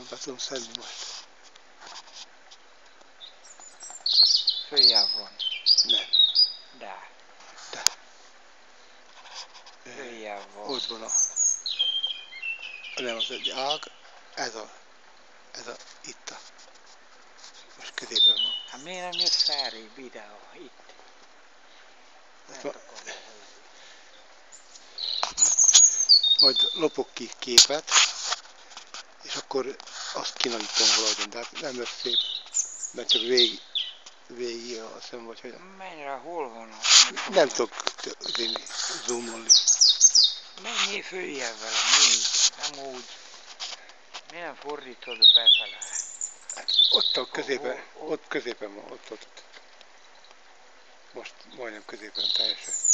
be tudom szedni most. Följebb van. Nem. De. De. Följebb van. Ott van a... Nem az egy ág, ez a itt a... Most középen van. Hát miért nem jössz felrébb ide, itt? Majd lopok ki képet, és akkor azt kinagyítom valahogyan, de hát nem lesz szép, mert csak végig a szem vagy hogy... Mennyire, hol van a... Nem tudok zoomolni. Menjél följebb vele, még, nem úgy. Miért nem fordítod befele? Hát ott a középen, ott középen van, ott. Most majdnem középen teljesen.